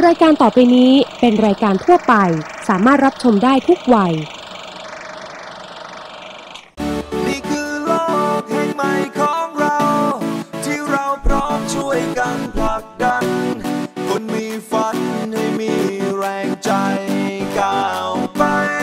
รายการต่อไปนี้เป็นรายการทั่วไปสามารถรับชมได้ทุกวัยนี่คือโลกแห่งใหม่ของเราที่เราพร้อมช่วยกันผลักดันคนมีฝันให้มีแรงใจก้าวไป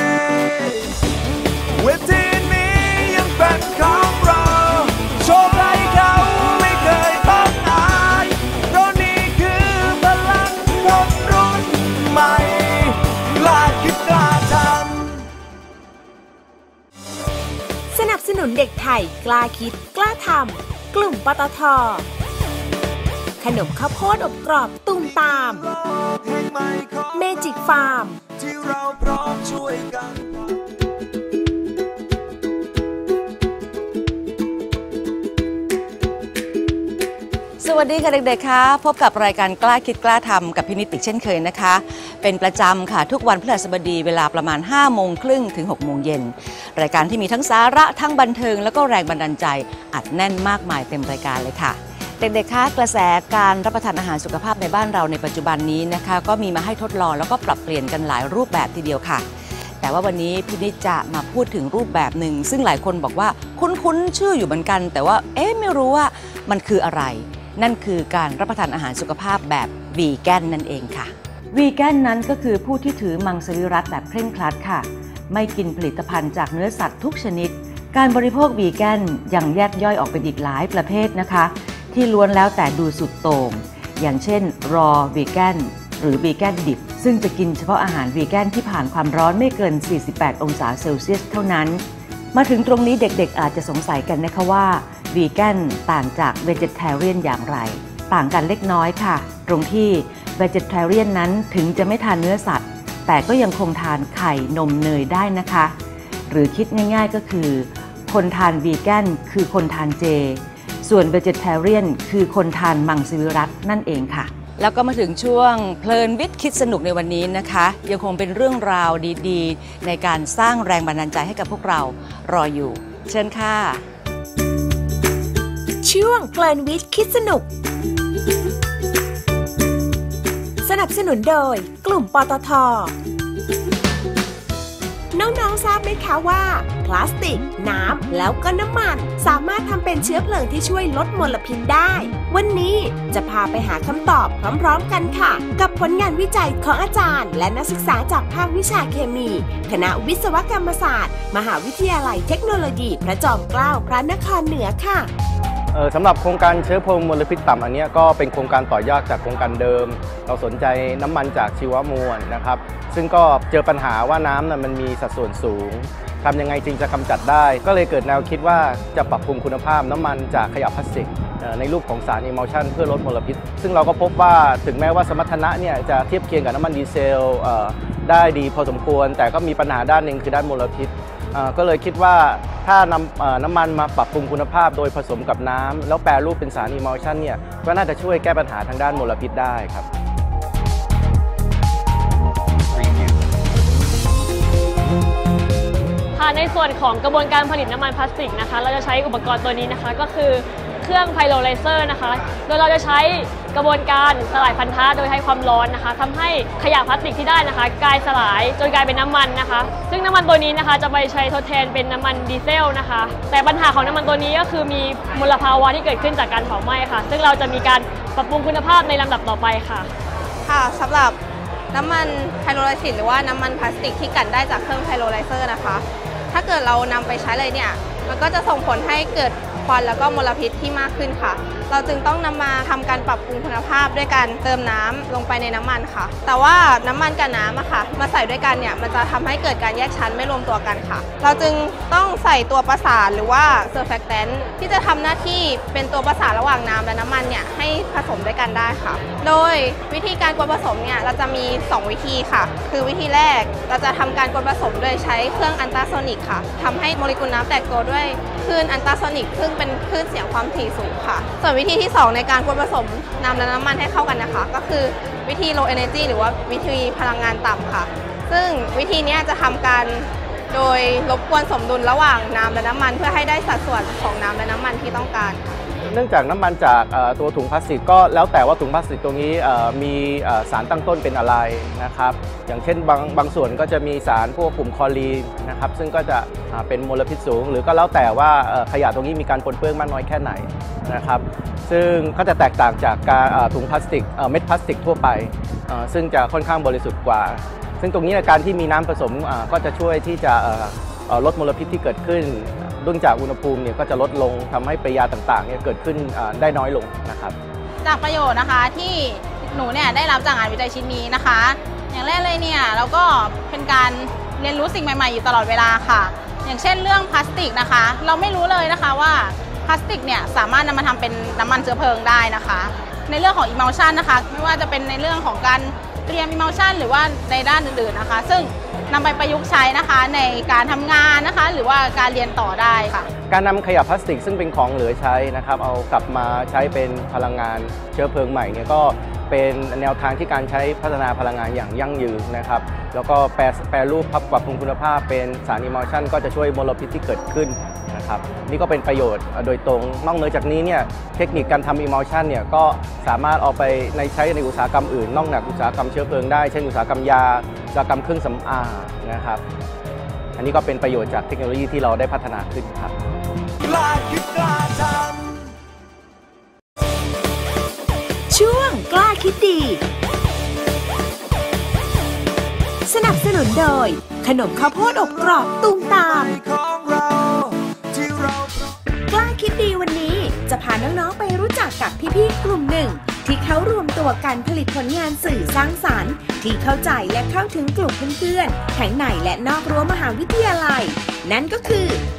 เวทีนี้ยังเป็นของเราโชว์ใครเขาไม่เคยต้องอายเพราะนี่คือพลังคนรุ่นใหม่กล้าคิดกล้าทำสนับสนุนเด็กไทยกล้าคิดกล้าทำกลุ่มปตท.ขนมข้าวโพดอบกรอบตูมตามเมจิกฟาร์มที่เราพร้อมช่วยกันสวัสดีค่ะเด็กๆค่ะพบกับรายการกล้าคิดกล้าทำกับพินิจอีกเช่นเคยนะคะเป็นประจำค่ะทุกวันพฤหัสบดีเวลาประมาณ 5:30 ถึง 6:00 เย็นรายการที่มีทั้งสาระทั้งบันเทิงแล้วก็แรงบันดาลใจอัดแน่นมากมายเต็มรายการเลยค่ะเด็กๆคะกระแสการรับประทานอาหารสุขภาพในบ้านเราในปัจจุบันนี้นะคะก็มีมาให้ทดลองแล้วก็ปรับเปลี่ยนกันหลายรูปแบบทีเดียวค่ะแต่ว่าวันนี้พินิจจะมาพูดถึงรูปแบบหนึ่งซึ่งหลายคนบอกว่าคุ้นๆชื่ออยู่เหมือนกันแต่ว่าไม่รู้ว่ามันคืออะไรนั่นคือการรับประทานอาหารสุขภาพแบบวีแกนนั่นเองค่ะวีแกนนั้นก็คือผู้ที่ถือมังสวิรัติแบบเคร่งครัดค่ะไม่กินผลิตภัณฑ์จากเนื้อสัตว์ทุกชนิดการบริโภควีแกนยังแยกย่อยออกเป็นอีกหลายประเภทนะคะที่ล้วนแล้วแต่ดูสุดโต่งอย่างเช่นรอวีแกนหรือวีแกนดิบซึ่งจะกินเฉพาะอาหารวีแกนที่ผ่านความร้อนไม่เกิน48 องศาเซลเซียสเท่านั้นมาถึงตรงนี้เด็กๆอาจจะสงสัยกันนะคะว่าวีแกนต่างจากเวจิเทเรียนอย่างไรต่างกันเล็กน้อยค่ะตรงที่เวจิเทเรียนนั้นถึงจะไม่ทานเนื้อสัตว์แต่ก็ยังคงทานไข่นมเนยได้นะคะหรือคิดง่ายๆก็คือคนทานวีแกนคือคนทานเจส่วนเวจิเทเรียนคือคนทานมังสวิรัตินั่นเองค่ะแล้วก็มาถึงช่วงเพลินวิทย์คิดสนุกในวันนี้นะคะยังคงเป็นเรื่องราวดีๆในการสร้างแรงบันดาลใจให้กับพวกเรารออยู่เชิญค่ะช่วงเพลินวิทย์คิดสนุกสนับสนุนโดยกลุ่มปตท.น้องๆทราบไหมคะว่าพลาสติกน้ำแล้วก็น้ำมันสามารถทำเป็นเชื้อเพลิงที่ช่วยลดมลพิษได้วันนี้จะพาไปหาคำตอบพร้อมๆกันค่ะกับผลงานวิจัยของอาจารย์และนักศึกษาจากภาควิชาเคมีคณะวิศวกรรมศาสตร์มหาวิทยาลัยเทคโนโลยีพระจอมเกล้าพระนครเหนือค่ะสำหรับโครงการเชื้อเพลิงมลพิษต่ำอันนี้ก็เป็นโครงการต่อยอดจากโครงการเดิมเราสนใจน้ำมันจากชีวมวลนะครับซึ่งก็เจอปัญหาว่าน้ำมันมีสัดส่วนสูงทำยังไงจึงจะกำจัดได้ก็เลยเกิดแนวคิดว่าจะปรับปรุงคุณภาพน้ำมันจากขยะพลาสติกในรูปของสาร emulsion เพื่อลดมลพิษซึ่งเราก็พบว่าถึงแม้ว่าสมรรถนะเนี่ยจะเทียบเคียงกับน้ำมันดีเซลได้ดีพอสมควรแต่ก็มีปัญหาด้านหนึ่งคือด้านมลพิษก็เลยคิดว่าถ้านำน้ำมันมาปรับปรุงคุณภาพโดยผสมกับน้ำแล้วแปรรูปเป็นสาร emulsion เนี่ยก็น่าจะช่วยแก้ปัญหาทางด้านมลพิษได้ครับในส่วนของกระบวนการผลิตน้ำมันพลาสติกนะคะเราจะใช้อุปกรณ์ตัวนี้นะคะก็คือเครื่องไพโรไลเซอร์นะคะโดยเราจะใช้กระบวนการสลายพันธะโดยใช้ความร้อนนะคะทำให้ขยะพลาสติกที่ได้นะคะกลายสลายจนกลายเป็นน้ำมันนะคะซึ่งน้ำมันตัวนี้นะคะจะไปใช้ทดแทนเป็นน้ำมันดีเซลนะคะแต่ปัญหาของน้ำมันตัวนี้ก็คือมีมลภาวะที่เกิดขึ้นจากการเผาไหม้ค่ะซึ่งเราจะมีการปรับปรุงคุณภาพในลำดับต่อไปค่ะค่ะสำหรับน้ำมันไพโรไลซิสหรือว่าน้ำมันพลาสติกที่กลั่นได้จากเครื่องไพโรไลเซอร์นะคะถ้าเกิดเรานำไปใช้เลยเนี่ยมันก็จะส่งผลให้เกิดควันแล้วก็มลพิษที่มากขึ้นค่ะเราจึงต้องนำมาทำการปรับปรุงคุณภาพด้วยการเติมน้ำลงไปในน้ำมันค่ะแต่ว่าน้ำมันกับน้ำอะค่ะมาใส่ด้วยกันเนี่ยมันจะทำให้เกิดการแยกชั้นไม่รวมตัวกันค่ะเราจึงต้องใส่ตัวประสานหรือว่าเซอร์แฟกแตนท์ที่จะทำหน้าที่เป็นตัวประสานระหว่างน้ำและน้ำมันเนี่ยให้ผสมด้วยกันได้ค่ะโดยวิธีการกวนผสมเนี่ยเราจะมี2วิธีค่ะคือวิธีแรกเราจะทำการกวนผสมโดยใช้เครื่องอัลตราโซนิกค่ะทำให้โมเลกุลน้ำแตกตัวด้วยคลื่นอัลตราโซนิกซึ่งเป็นคลื่นเสียงความถี่สูงค่ะส่วนวิธีที่2ในการกวนผสมน้ำและน้ำมันให้เข้ากันนะคะก็คือวิธี low energy หรือว่าวิธีพลังงานต่ำค่ะซึ่งวิธีนี้จะทำการโดยรบกวนสมดุลระหว่างน้ำและน้ำมันเพื่อให้ได้สัดส่วนของน้ำและน้ำมันที่ต้องการค่ะเนื่องจากน้ำมันจากตัวถุงพลาสติกก็แล้วแต่ว่าถุงพลาสติกตรงนี้มีสารตั้งต้นเป็นอะไรนะครับอย่างเช่นบางส่วนก็จะมีสารพวกกลุ่มคลอรีนนะครับซึ่งก็จะเป็นมลพิษสูงหรือก็แล้วแต่ว่าขยะตรงนี้มีการปนเปื้อนมากน้อยแค่ไหนนะครับซึ่งก็จะแตกต่างจากการถุงพลาสติกเม็ดพลาสติกทั่วไปซึ่งจะค่อนข้างบริสุทธิ์กว่าซึ่งตรงนี้การที่มีน้ำผสมก็จะช่วยที่จะลดมลพิษที่เกิดขึ้นเนื่องจากอุณหภูมิเนี่ยก็จะลดลงทำให้ปฏิกิริยาต่างๆเนี่ยเกิดขึ้นได้น้อยลงนะครับจากประโยชน์นะคะที่หนูเนี่ยได้รับจากงานวิจัยชิ้นนี้นะคะอย่างแรกเลยเนี่ยเราก็เป็นการเรียนรู้สิ่งใหม่ๆอยู่ตลอดเวลาค่ะอย่างเช่นเรื่องพลาสติกนะคะเราไม่รู้เลยนะคะว่าพลาสติกเนี่ยสามารถนำมาทำเป็นน้ำมันเชื้อเพลิงได้นะคะในเรื่องของ emulsion นะคะไม่ว่าจะเป็นในเรื่องของการเตรียม emulsion หรือว่าในด้านอื่นๆนะคะซึ่งนำไปประยุกต์ใช้นะคะในการทำงานนะคะหรือว่าการเรียนต่อได้ค่ะการนำขยะพลาสติกซึ่งเป็นของเหลือใช้นะครับเอากลับมาใช้เป็นพลังงานเชื้อเพลิงใหม่เนี่ยก็เป็นแนวทางที่การใช้พัฒนาพลังงานอย่างยั่งยืนนะครับแล้วก็แปรรูปปรับปรุงคุณภาพเป็นสาร emulsion ก็จะช่วยมลพิษที่เกิดขึ้นนะครับนี่ก็เป็นประโยชน์โดยตรงนอกเหนือจากนี้เนี่ยเทคนิคการทำ emulsion เนี่ยก็สามารถเอาไปใช้ในอุตสาหกรรมอื่นนอกจากอุตสาหกรรมเชื้อเพลิงได้เช่นอุตสาหกรรมยาอุตสาหกรรมเครื่องสำอางนะครับอันนี้ก็เป็นประโยชน์จากเทคโนโลยีที่เราได้พัฒนาขึ้นครับกล้าคิดกล้าทำช่วงกล้าคิดดีสนับสนุนโดยขนมข้าวโพดอบกรอบตูมตามกล้าคิดดีวันนี้จะพาน้องๆไปรู้จักกับพี่ๆกลุ่มหนึ่งที่เขารวมตัวกันผลิตผลงานสื่อสร้างสรรค์ที่เข้าใจและเข้าถึงกลุ่มเพื่อนๆทั้งในและนอกรั้วมหาวิทยาลัยนั่นก็คือ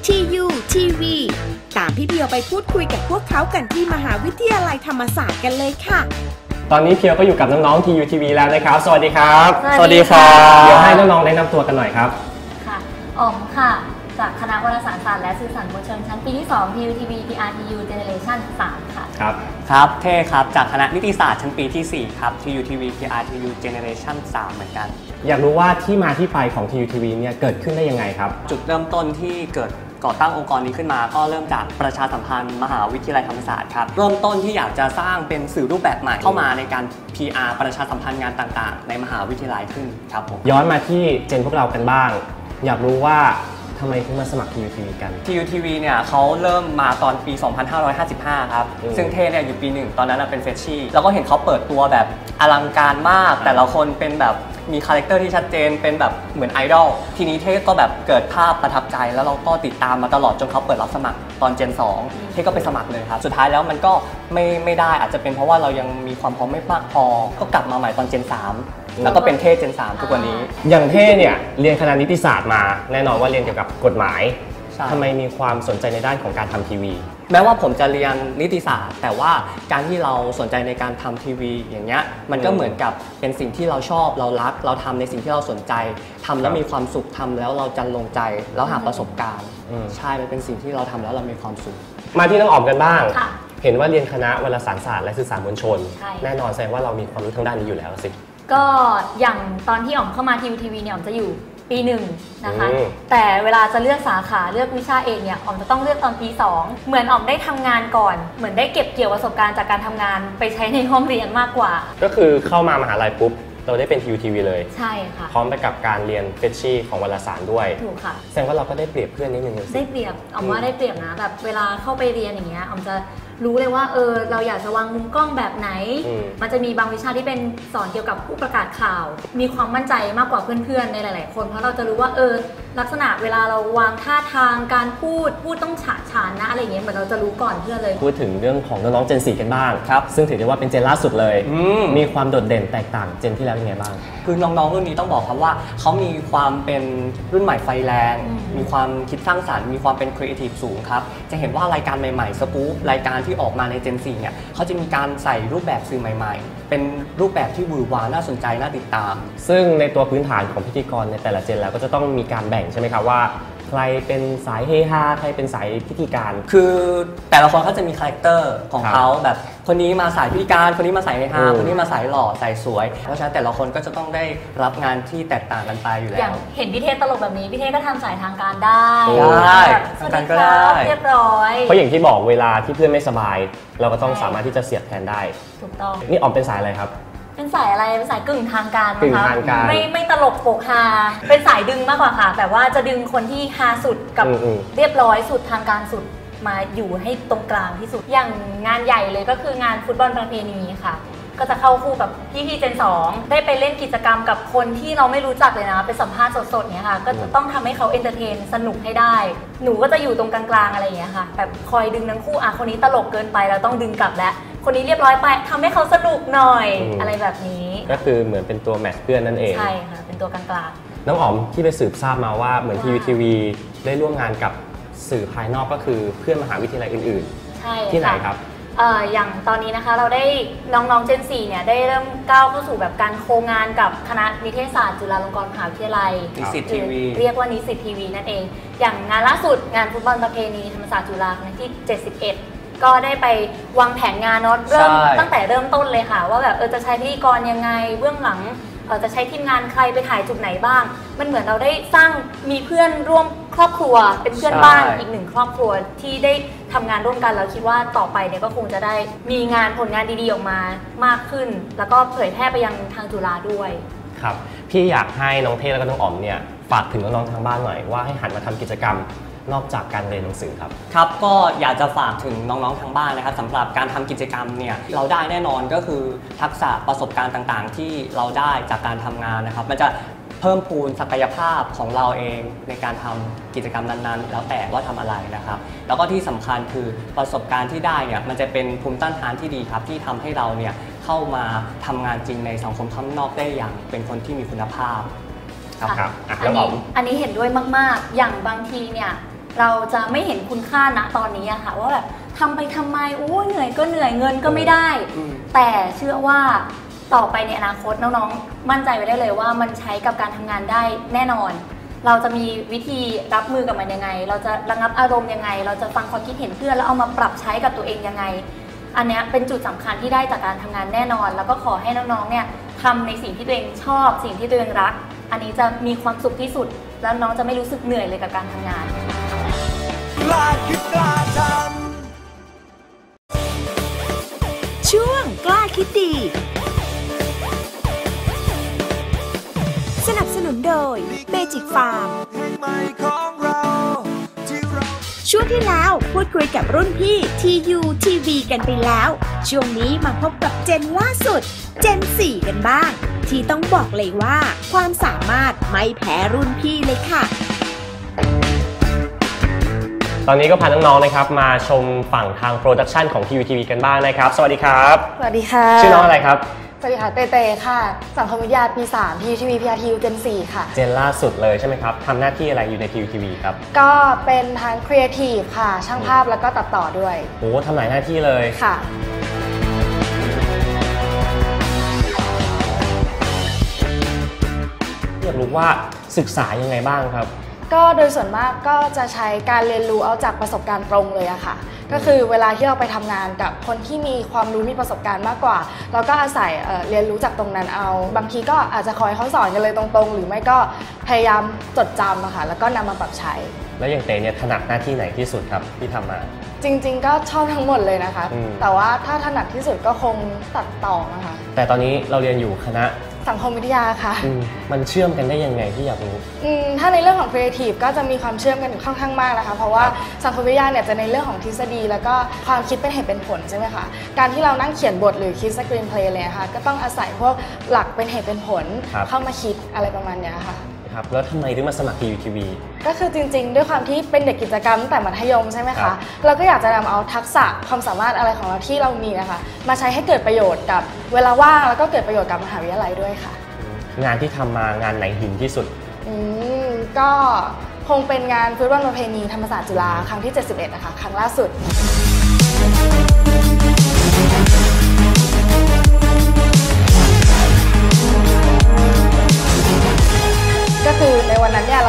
TUTV ตามพี่เพียวไปพูดคุยกับพวกเขากันที่มหาวิทยาลัยธรรมศาสตร์กันเลยค่ะตอนนี้เพียวก็อยู่กับน้องๆ TUTV แล้วนะครับสวัสดีครับสวัสดีครับเดี๋ยวให้น้องๆแนะนำตัวกันหน่อยครับค่ะอ๋อมค่ะจากคณะวารสารศาสตร์และสื่อสารมวลชนชั้นปีที่ 2 TUTV PRTU Generation 3 ค่ะครับเท่ครับจากคณะนิติศาสตร์ชั้นปีที่ 4 ครับ TUTV PRTU Generation 3 เหมือนกันอยากรู้ว่าที่มาที่ไปของ TUTV เนี่ยเกิดขึ้นได้ยังไงครับจุดเริ่มต้นที่เกิดก่อตั้งองค์กรนี้ขึ้นมาก็เริ่มจากประชาสัมพันธ์มหาวิทยาลัยธรรมศาสตร์ครับเริ่มต้นที่อยากจะสร้างเป็นสื่อรูปแบบใหม่เข้ามาในการ PR ประชาสัมพันธ์งานต่างๆในมหาวิทยาลัยขึ้นครับผมย้อนมาที่เจนพวกเรากันบ้างอยากรู้ว่าทำไมถึงมาสมัคร TUTV กัน TUTV เนี่ยเขาเริ่มมาตอนปี 2555 ครับซึ่งเท่เนี่ยอยู่ปี 1 ตอนนั้นเป็นเฟรชชี่แล้วก็เห็นเขาเปิดตัวแบบอลังการมากแต่ละคนเป็นแบบมีคาแรคเตอร์ที่ชัดเจนเป็นแบบเหมือนไอดอลทีนี้เท่ก็แบบเกิดภาพประทับใจแล้วเราก็ติดตามมาตลอดจนเขาเปิดรับสมัครตอนเจน 2 เท่ก็ไปสมัครเลยครับสุดท้ายแล้วมันก็ไม่ได้อาจจะเป็นเพราะว่าเรายังมีความพร้อมไม่มากพอก็กลับมาใหม่ตอนเจน 3 แล้วก็เป็นเท่เจน 3 ทุกวันนี้อย่างเท่เนี่ยเรียนคณะนิติศาสตร์มาแน่นอนว่าเรียนเกี่ยวกับกฎหมายทำไมมีความสนใจในด้านของการทำทีวีแม้ว่าผมจะเรียนนิติศาสตร์แต่ว่าการที่เราสนใจในการทำทีวีอย่างเงี้ยมันก็เหมือนกับเป็นสิ่งที่เราชอบเรารักเราทำในสิ่งที่เราสนใจทำแล้วมีความสุขทำแล้วเราจะลงใจแล้วหาประสบการณ์ใช่มันเป็นสิ่งที่เราทำแล้วเรามีความสุขมาที่น้องออมกันบ้างเห็นว่าเรียนคณะวารสารศาสตร์และสื่อสารมวลชนแน่นอนแสดงว่าเรามีความรู้ทางด้านนี้อยู่แล้วสิก็อย่างตอนที่ออมเข้ามา TUTV เนี่ยออมจะอยู่ปี1นะคะแต่เวลาจะเลือกสาขาเลือกวิชาเอกเนี่ยออมจะต้องเลือกตอนปี2เหมือนออมได้ทำงานก่อนเหมือนได้เก็บเกี่ยวประสบการณ์จากการทำงานไปใช้ในห้องเรียนมากกว่าก็คือเข้ามามหาลัยปุ๊บเราได้เป็น TUTV เลยใช่ค่ะพร้อมไปกับการเรียนเฟชชี่ของวารสารด้วยถูกค่ะแสดงว่าเราก็ได้เปรียบเพื่อนนิดนึงได้เปรียบออมว่าได้เปรียบนะแบบเวลาเข้าไปเรียนอย่างเงี้ยออมจะรู้เลยว่าเราอยากจะวางมุมกล้องแบบไหนมันจะมีบางวิชาที่เป็นสอนเกี่ยวกับผู้ประกาศข่าวมีความมั่นใจมากกว่าเพื่อนๆในหลายๆคนเพราะเราจะรู้ว่าลักษณะเวลาเราวางท่าทางการพูดต้องฉะฉานนะอะไรเงี้ยเหมือนเราจะรู้ก่อนเพื่อนเลยพูดถึงเรื่องของน้องๆเจน 4 กันบ้างครับซึ่งถือได้ว่าเป็นเจนล่าสุดเลยมีความโดดเด่นแตกต่างเจนที่แล้วยังไงบ้างคือน้องๆรุ่นนี้ต้องบอกครับว่าเขามีความเป็นรุ่นใหม่ไฟแรงมีความคิดสร้างสรรค์มีความเป็นครีเอทีฟสูงครับจะเห็นว่ารายการใหม่ๆสกู๊ปรายการที่ออกมาในเจน 4 เนี่ยเขาจะมีการใส่รูปแบบสื่อใหม่ๆเป็นรูปแบบที่หวือหวาน่าสนใจน่าติดตามซึ่งในตัวพื้นฐานของพิธีกรในแต่ละเจนแล้วก็จะต้องมีการแบ่งงใช่ไหมครับว่าใครเป็นสายเฮฮาใครเป็นสายพิธีการคือแต่ละคนเขาจะมีคาแรคเตอร์ของเขาแบบคนนี้มาสายพิธีการคนนี้มาสายเฮฮาคนนี้มาสายหล่อสายสวยเพราะฉะนั้นแต่ละคนก็จะต้องได้รับงานที่แตกต่างกันไปอยู่แล้วอย่างเห็นพี่เทศตลกแบบนี้พี่เทศก็ทำสายทางการได้ทางการก็ได้เรียบร้อยเพราะอย่างที่บอกเวลาที่เพื่อนไม่สบายเราก็ต้องสามารถที่จะเสียบแทนได้ถูกต้องนี่ออมเป็นสายอะไรครับเป็นสายอะไรเป็นสายกึ่งทางการนะคะไม่ตลกโปกฮาเป็นสายดึงมากกว่าค่ะแบบว่าจะดึงคนที่ฮาสุดกับเรียบร้อยสุดทางการสุดมาอยู่ให้ตรงกลางที่สุดอย่างงานใหญ่เลยก็คืองานฟุตบอลประเพณีค่ะก็จะเข้าคู่กับพี่เจน 2ได้ไปเล่นกิจกรรมกับคนที่เราไม่รู้จักเลยนะไปสัมภาษณ์สดๆเนี่ยค่ะก็จะต้องทำให้เขาเอนเตอร์เทนสนุกให้ได้หนูก็จะอยู่ตรงกลางๆอะไรอย่างเงี้ยค่ะแบบคอยดึงทั้งคู่คนนี้ตลกเกินไปเราต้องดึงกลับแล้วคนนี้เรียบร้อยไปทำให้เขาสนุกหน่อยอะไรแบบนี้ก็คือเหมือนเป็นตัวแมทเพื่อนนั่นเองใช่ค่ะเป็นตัวกลางๆน้องอ๋อมที่ไปสืบทราบมาว่าเหมือนทีวีได้ร่วมงานกับสื่อภายนอกก็คือเพื่อนมหาวิทยาลัยอื่นๆใช่ที่ไหนครับอย่างตอนนี้นะคะเราได้น้องๆเจน 4เนี่ยได้เริ่มก้าวเข้าสู่แบบการโคงานกับคณะนิเทศศาสตร์จุฬาลงกรณ์มหาวิทยาลัยนิสิตทีวีเรียกว่านิสิตทีวีนั่นเองอย่างงานล่าสุดงานฟุตบอลประเพณีธรรมศาสตร์จุฬาคณะที่71ก็ได้ไปวางแผนงานเนาะเริ่มตั้งแต่เริ่มต้นเลยค่ะว่าแบบจะใช้พิธีกรยังไงเบื้องหลังจะใช้ทีมงานใครไปถ่ายจุดไหนบ้างมันเหมือนเราได้สร้างมีเพื่อนร่วมครอบครัวเป็นเพื่อนบ้านอีกหนึ่งครอบครัวที่ได้ทำงานร่วมกันแล้วคิดว่าต่อไปเนี่ยก็คงจะได้มีงานผลงานดีๆออกมามากขึ้นแล้วก็เผยแพร่ไปยังทางจุฬาด้วยครับพี่อยากให้น้องเทแล้วก็น้องอ๋อมเนี่ยฝากถึงน้องๆทางบ้านหน่อยว่าให้หันมาทำกิจกรรมนอกจากการเรียนหนังสือครับครับก็อยากจะฝากถึงน้องๆทางบ้านนะครับสำหรับการทำกิจกรรมเนี่ยเราได้แน่นอนก็คือทักษะประสบการณ์ต่างๆที่เราได้จากการทำงานนะครับมันจะเพิ่มพูนศักยภาพของเราเองในการทำกิจกรรมนั้นๆแล้วแต่ว่าทำอะไรนะครับแล้วก็ที่สำคัญคือประสบการณ์ที่ได้เนี่ยมันจะเป็นภูมิต้านทานที่ดีครับที่ทำให้เราเนี่ยเข้ามาทำงานจริงในสังคมข้างนอกได้อย่างเป็นคนที่มีคุณภาพครับอันนี้เห็นด้วยมากๆอย่างบางทีเนี่ยเราจะไม่เห็นคุณค่าณตอนนี้อะค่ะว่าแบบทำไปทำไมเหนื่อยก็เหนื่อยเงินก็ไม่ได้แต่เชื่อว่าต่อไปในอนาคตน้องๆมั่นใจไว้ได้เลยว่ามันใช้กับการทำงานได้แน่นอนเราจะมีวิธีรับมือกับมันยังไงเราจะระงับอารมณ์ยังไงเราจะฟังความคิดเห็นเพื่อนแล้วเอามาปรับใช้กับตัวเองยังไงอันนี้เป็นจุดสำคัญที่ได้จากการทำงานแน่นอนแล้วก็ขอให้น้องๆเนี่ยทำในสิ่งที่ตัวเองชอบสิ่งที่ตัวเองรักอันนี้จะมีความสุขที่สุดแล้วน้องจะไม่รู้สึกเหนื่อยเลยกับการทำงานกล้าคิดกล้าทำช่วงกล้าคิดดีสนับสนุนโดยเมจิกฟาร์มช่วงที่แล้วพูดคุยกับรุ่นพี่ TU TV กันไปแล้วช่วงนี้มาพบกับเจนล่าสุดเจน 4 กันบ้างที่ต้องบอกเลยว่าความสามารถไม่แพ้รุ่นพี่เลยค่ะตอนนี้ก็พาน้องๆนะครับมาชมฝั่งทางโปรดักชันของ TU TV กันบ้างนะครับสวัสดีครับสวัสดีค่ะชื่อน้องอะไรครับสวัสดีค่ะเต้ค่ะสังคมวิทยาปี 3 TU TV PRTU Gen 4 ค่ะเจนล่าสุดเลยใช่ไหมครับทำหน้าที่อะไรอยู่ใน TU TV ครับก็เป็นทางครีเอทีฟค่ะช่างภาพแล้วก็ตัดต่อด้วยโอ้ทำหลายหน้าที่เลยค่ะอยากรู้ว่าศึกษายังไงบ้างครับก็โดยส่วนมากก็จะใช้การเรียนรู้เอาจากประสบการณ์ตรงเลยอะค่ะก็คือเวลาที่เราไปทำงานกับคนที่มีความรู้มีประสบการณ์มากกว่าเราก็อาศัยเรียนรู้จากตรงนั้นเอาบางทีก็อาจจะคอยเขาสอนกันเลยตรงๆหรือไม่ก็พยายามจดจำอะค่ะแล้วก็นำมาปรับใช้แล้วอย่างเต้เนี่ยถนัดหน้าที่ไหนที่สุดครับที่ทำมาจริงๆก็ชอบทั้งหมดเลยนะคะแต่ว่าถ้าถนัดที่สุดก็คงตัดต่อนะคะแต่ตอนนี้เราเรียนอยู่คณะสังคมวิทยาค่ะมันเชื่อมกันได้ยังไงที่อยากรู้ถ้าในเรื่องของครีเอทีฟก็จะมีความเชื่อมกันค่อนข้างมากนะคะเพราะว่าสังคมวิทยาเนี่ยจะในเรื่องของทฤษฎีแล้วก็ความคิดเป็นเหตุเป็นผลใช่ไหมคะการที่เรานั่งเขียนบทหรือคิดสกรีนเพลย์เลยค่ะก็ต้องอาศัยพวกหลักเป็นเหตุเป็นผลเข้ามาคิดอะไรประมาณนี้ค่ะครับแล้วทำไมถึงมาสมัคร TU TV ก็คือจริงๆด้วยความที่เป็นเด็กกิจกรรมตั้งแต่มัธยมใช่ไหมคะเราก็อยากจะนำเอาทักษะความสามารถอะไรของเราที่เรามีนะคะมาใช้ให้เกิดประโยชน์กับเวลาว่างแล้วก็เกิดประโยชน์กับมหาวิทยาลัยด้วยค่ะงานที่ทำมางานไหนหินที่สุดก็คงเป็นงานฟุตบอลประเพณีธรรมศาสตร์จุฬาครั้งที่71นะคะครั้งล่าสุดก็คือในวันนั้นเนี่ยเราต้อง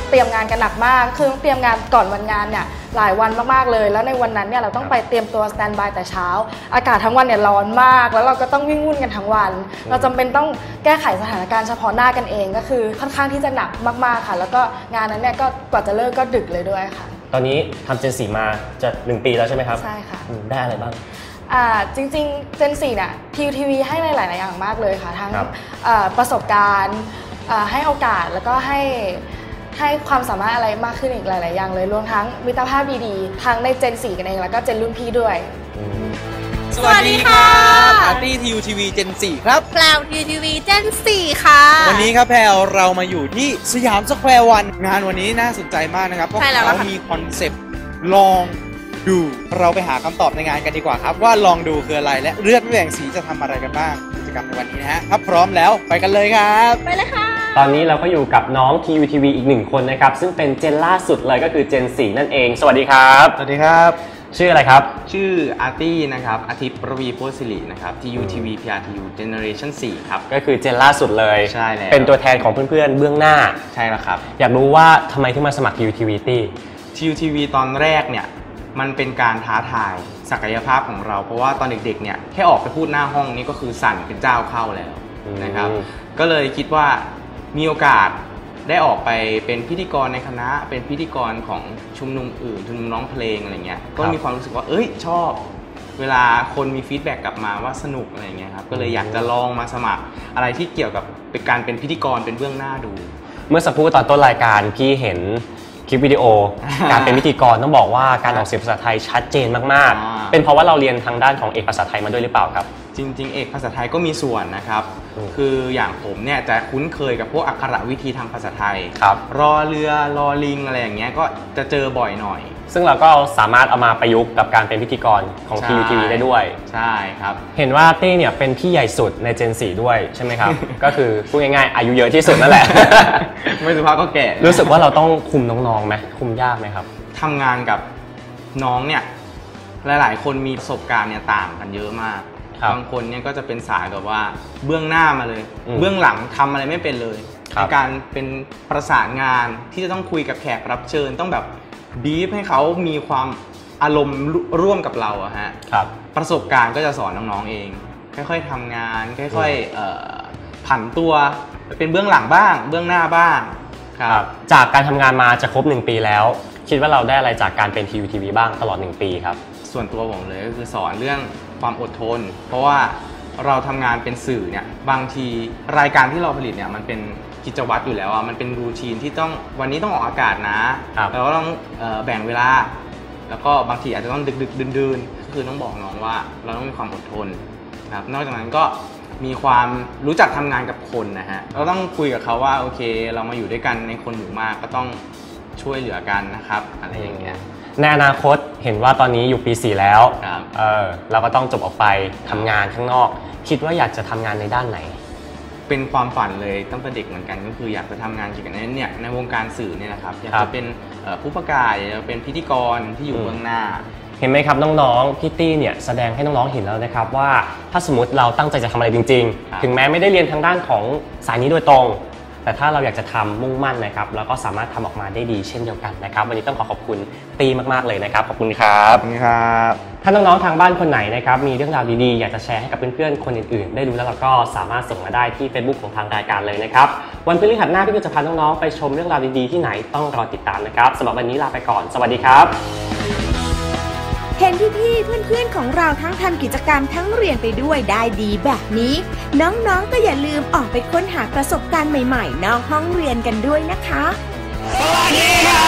เตรียมงานกันหนักมากคือต้องเตรียมงานก่อนวันงานเนี่ยหลายวันมากๆเลยแล้วในวันนั้นเนี่ยเราต้องไปเตรียมตัวสแตนด์บายแต่เช้าอากาศทั้งวันเนี่ยร้อนมากแล้วเราก็ต้องวิ่งวุ่นกันทั้งวันเราจำเป็นต้องแก้ไขสถานการณ์เฉพาะหน้ากันเองก็คือค่อนข้างที่จะหนักมากๆค่ะแล้วก็งานนั้นเนี่ยก็กว่าจะเลิกก็ดึกเลยด้วยค่ะตอนนี้ทำเจน4มาจะ1 ปีแล้วใช่ไหมครับใช่ค่ะได้อะไรบ้างจริงๆเจน4เนี่ยทีวีให้หลายๆอย่างมากเลยค่ะทั้งประสบการณ์ให้โอกาสแล้วก็ให้ความสามารถอะไรมากขึ้นอีกหลายๆอย่างเลยรวมทั้งมิตรภาพดีๆทั้งในเจน4กันเองแล้วก็เจนรุ่นพี่ด้วยสวัสดีค่ะอาร์ตี้ทีวีทีวีเจน4ครับแพลวทีวีเจน4ค่ะวันนี้ครับแพลวเรามาอยู่ที่สยามสแควร์วันงานวันนี้น่าสนใจมากนะครับเพราะเขามีคอนเซปต์ลองดูเราไปหาคำตอบในงานกันดีกว่าครับว่าลองดูคืออะไรและเลือดไม่แบ่งสีจะทำอะไรกันบ้างกิจกรรมในวันนี้นะฮะครับพร้อมแล้วไปกันเลยครับไปเลยค่ะตอนนี้เราก็อยู่กับน้องทีวีอีก1 คนนะครับซึ่งเป็นเจนล่าสุดเลยก็คือเจน4นั่นเองสวัสดีครับสวัสดีครับชื่ออะไรครับชื่ออาร์ตี้นะครับอาทิตย์ประวีโพสิรินะครับทีวี PRTU Generation 4ครับก็คือเจนล่าสุดเลยใช่แล้วเป็นตัวแทนของเพื่อนๆเบื้องหน้าใช่แล้วครับอยากรู้ว่าทำไมถึงมาสมัครทีวีตอนแรกเนี่ยมันเป็นการท้าทายศักยภาพของเราเพราะว่าตอนเด็กๆเนี่ยแค่ออกไปพูดหน้าห้องนี่ก็คือสั่นเป็นเจ้าเข้าแล้วนะครับก็เลยคิดว่ามีโอกาสได้ออกไปเป็นพิธีกรในคณะเป็นพิธีกรของชุมนุมอื่นชุมนุมร้องเพลงอะไรเงี้ยก็มีความรู้สึกว่าชอบเวลาคนมีฟีดแบ็กกลับมาว่าสนุกอะไรเงี้ยครับก็เลยอยากจะลองมาสมัครอะไรที่เกี่ยวกับเป็นการเป็นพิธีกรเป็นเบื้องหน้าดูเมื่อสักครู่ตอนต้นรายการพี่เห็นคลิปวิดีโอการเป็นพิธีกรต้องบอกว่าการออกเสียงภาษาไทยชัดเจนมากๆเป็นเพราะว่าเราเรียนทางด้านของเอกภาษาไทยมาด้วยหรือเปล่าครับจริงๆเอกภาษาไทยก็มีส่วนนะครับคืออย่างผมเนี่ยจะคุ้นเคยกับพวกอักขระวิธีทางภาษาไทยรอเรือรอลิงอะไรอย่างเงี้ยก็จะเจอบ่อยหน่อยซึ่งเราก็สามารถเอามาประยุกต์กับการเป็นพิธีกรของทีวีได้ด้วยใช่ครับเห็นว่าเต้เนี่ยเป็นพี่ใหญ่สุดในเจน4ด้วยใช่ไหมครับก็คือพูดง่ายๆอายุเยอะที่สุดนั่นแหละไม่สุภาพก็แก่รู้สึกว่าเราต้องคุมน้องๆไหมคุมยากไหมครับทำงานกับน้องเนี่ยหลายๆคนมีประสบการณ์เนี่ยต่างกันเยอะมากบางคนเนี่ยก็จะเป็นสายแบบว่าเบื้องหน้ามาเลยเบื้องหลังทำอะไรไม่เป็นเลยในการเป็นประสานงานที่จะต้องคุยกับแขกรับเชิญต้องแบบบีฟให้เขามีความอารมณ์ร่วมกับเราอะฮะประสบการณ์ก็จะสอนน้องๆเองค่อยๆทำงานค่อยๆผันตัวเป็นเบื้องหลังบ้างเบื้องหน้าบ้างครับจากการทำงานมาจะครบ1 ปีแล้วคิดว่าเราได้อะไรจากการเป็นทีวีบ้างตลอด1 ปีครับส่วนตัวผมเลยก็คือสอนเรื่องความอดทนเพราะว่าเราทำงานเป็นสื่อเนี่ยบางทีรายการที่เราผลิตเนี่ยมันเป็นกิจวัตรอยู่แล้วมันเป็นรูทีนที่ต้องวันนี้ต้องออกอากาศนะเราก็ต้องแบ่งเวลาแล้วก็บางทีอาจจะต้องดึกๆดื่นๆก็คือต้องบอกน้องว่าเราต้องมีความอดทนครับนอกจากนั้นก็มีความรู้จักทำงานกับคนนะฮะเราต้องคุยกับเขาว่าโอเคเรามาอยู่ด้วยกันในคนหมู่มากก็ต้องช่วยเหลือกันนะครับอะไรอย่างเงี้ยในอนาคตเห็นว่าตอนนี้อยู่ปี4แล้วเราก็ต้องจบออกไปทำงานข้างนอกคิดว่าอยากจะทำงานในด้านไหนเป็นความฝันเลยตั้งแต่เด็กเหมือนกันก็คืออยากจะทำงานเกี่ยวกับเนี่ยในวงการสื่อเนี่ยนะครับอยากจะเป็นผู้ประกาศอยากจะเป็นพิธีกรที่อยู่เบื้องหน้าเห็นไหมครับน้องๆพี่ตี้เนี่ยแสดงให้น้องๆเห็นแล้วนะครับว่าถ้าสมมติเราตั้งใจจะทำอะไรจริงๆถึงแม้ไม่ได้เรียนทางด้านของสายนี้โดยตรงแต่ถ้าเราอยากจะทำมุ่งมั่นนะครับเราก็สามารถทำออกมาได้ดีเช่นเดียวกันนะครับวันนี้ต้องขอบคุณตีมากๆเลยนะครับขอบคุณครับขอบคุณครับถ้าน้องๆทางบ้านคนไหนนะครับมีเรื่องราวดีๆอยากจะแชร์ให้กับเพื่อนๆคนอื่นๆได้รู้แล้วเราก็สามารถส่งมาได้ที่ Facebook ของทางรายการเลยนะครับวันพฤหัสหน้าพี่ก็จะพาน้องๆไปชมเรื่องราวดีๆที่ไหนต้องรอติดตามนะครับสำหรับวันนี้ลาไปก่อนสวัสดีครับเห็นพี่ๆเพื่อนๆของเราทั้งทำกิจกรรมทั้งเรียนไปด้วยได้ดีแบบนี้น้องๆก็อย่าลืมออกไปค้นหาประสบการณ์ใหม่ๆนอกห้องเรียนกันด้วยนะคะสวัสดีค่ะ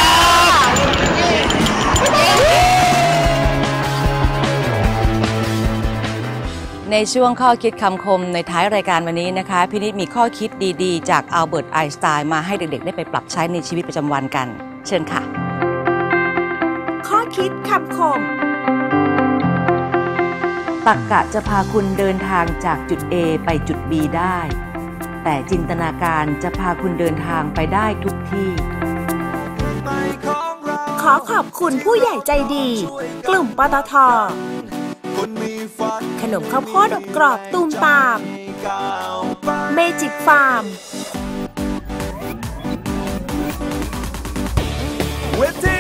ในช่วงข้อคิดคำคมในท้ายรายการวันนี้นะคะพี่นิดมีข้อคิดดีๆจากอัลเบิร์ตไอน์สไตน์มาให้เด็กๆได้ไปปรับใช้ในชีวิตประจำวันกันเชิญค่ะข้อคิดคำคมตรรกะจะพาคุณเดินทางจากจุด A ไปจุด B ได้แต่จินตนาการจะพาคุณเดินทางไปได้ทุกที่ขอขอบคุณผู้ใหญ่ใจดีกลุ่มปตท.ขนมข้าวโพดอบกรอบตูมตามเมจิกฟาร์มเวที